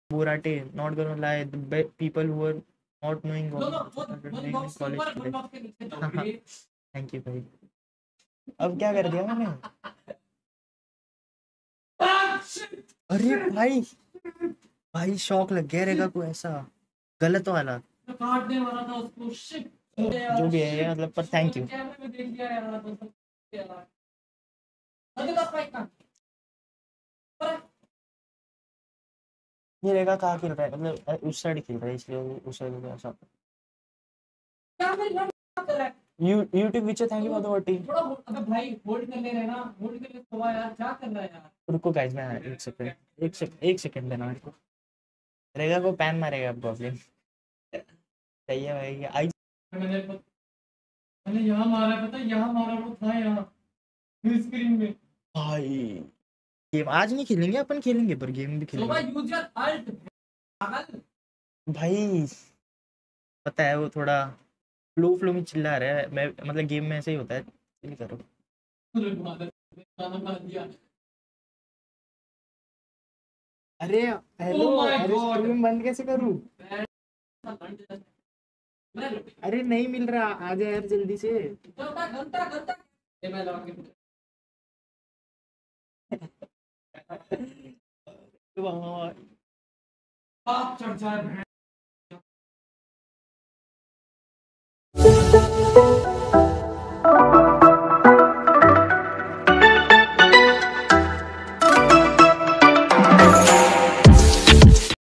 Borate, not gonna lie, the people who are not knowing what college today. Thank you भाई। अब क्या कर दिया मैंने? अरे भाई भाई शौक लग गया रहेगा कोई ऐसा गलत वाला काटने वाला था उसको शिट जो भी है मतलब पर थैंक यू कैमरे में देख लिया यार तो यार ये रहेगा कहाँ खेल रहा है मतलब उस साइड खेल रहा है इसलिए उस साइड में ऐसा YouTube which thank you for the voting थोड़ा अबे भाई होल्ड कर ले रहे ना होल्ड कर ले तो यार क्या कर रहा है यार रुको गाइस मैं एक सेकंड देना मेरे को रहेगा को पैन मारेगा अब गॉब्लिन सही है भाई आई मैंने यहाँ मारा पता यहाँ मारा वो था यहाँ स्क्रीन में भाई गेम आज नहीं खेलेंगे अपन खेलेंगे पर गेम भी खेलेंगे भाई पता है वो थोड़ा फ्लो में चिल्ला रहा है मैं मतलब गेम में ऐसे ही होता है चिल करो अरे हेलो अरे स्ट्रीम बंद कैसे करूं अरे नहीं मिल रहा आ जा यार जल्दी से आप चढ़ जाए